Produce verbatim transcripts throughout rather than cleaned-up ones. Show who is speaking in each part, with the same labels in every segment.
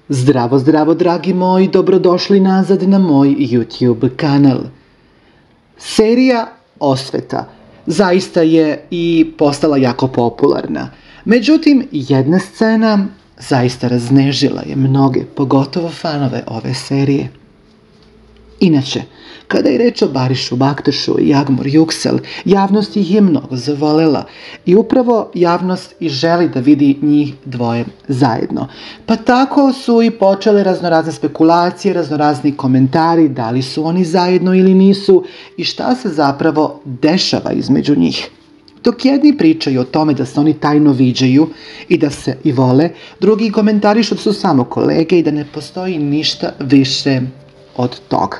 Speaker 1: Zdravo, zdravo, dragi moji, dobrodošli nazad na moj YouTube kanal. Serija Osveta zaista je i postala jako popularna. Međutim, jedna scena zaista raznežila je mnoge, pogotovo fanove ove serije. Inače, kada je reč o Barišu Baktašu i Jagmur Juksel, javnost ih je mnogo zavolela i upravo javnost i želi da vidi njih dvoje zajedno. Pa tako su i počele raznorazne spekulacije, raznorazni komentari da li su oni zajedno ili nisu i šta se zapravo dešava između njih. Dok jedni pričaju o tome da se oni tajno viđaju i da se i vole, drugi komentarišu da su samo kolege i da ne postoji ništa više od toga.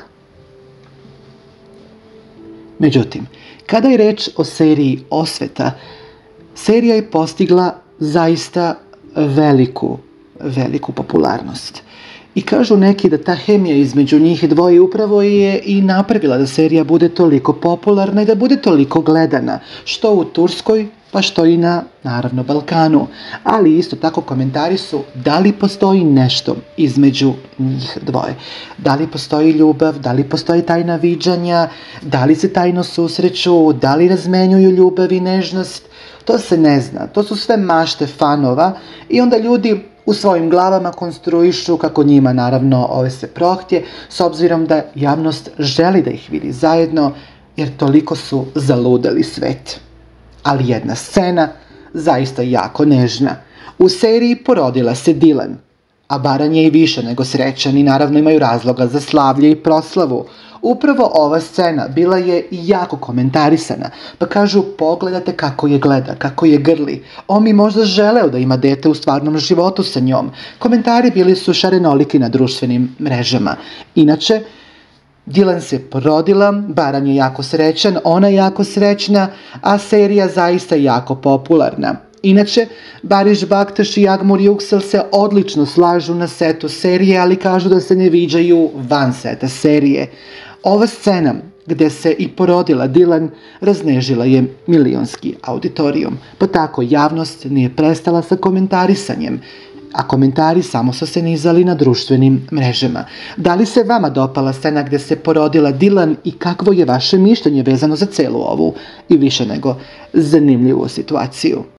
Speaker 1: Međutim, kada je reč o seriji Osveta, serija je postigla zaista veliku, veliku popularnost. I kažu neki da ta hemija između njih dvoje upravo je i napravila da serija bude toliko popularna i da bude toliko gledana, što u Turskoj, pa što i na, naravno, Balkanu. Ali isto tako komentari su da li postoji nešto između njih dvoje. Da li postoji ljubav, da li postoji tajna viđanja, da li se tajno susreću, da li razmenjuju ljubav i nežnost. To se ne zna, to su sve mašte fanova i onda ljudi u svojim glavama konstruišu kako njima naravno ove se prohtje, s obzirom da javnost želi da ih vidi zajedno jer toliko su zaludeli svet. Ali jedna scena zaista jako nežna. U seriji porodila se Dilan, a Baran je i više nego srećan i naravno imaju razloga za slavlje i proslavu. Upravo ova scena bila je i jako komentarisana, pa kažu pogledajte kako je gleda, kako je grli. On mi možda želeo da ima dete u stvarnom životu sa njom. Komentari bili su šarenoliki na društvenim mrežama. Inače, Dilan se porodila, Baran je jako srećan, ona je jako srećna, a serija zaista jako popularna. Inače, Bariš Baktaš i Jagmur Juksel se odlično slažu na setu serije, ali kažu da se ne viđaju van seta serije. Ova scena gdje se i porodila Dilan raznežila je milionski auditorijum, pa tako javnost nije prestala sa komentarisanjem, a komentari samo su se nizali na društvenim mrežama. Da li se vama dopala scena gdje se porodila Dilan i kakvo je vaše mišljenje vezano za celu ovu i više nego zanimljivu situaciju?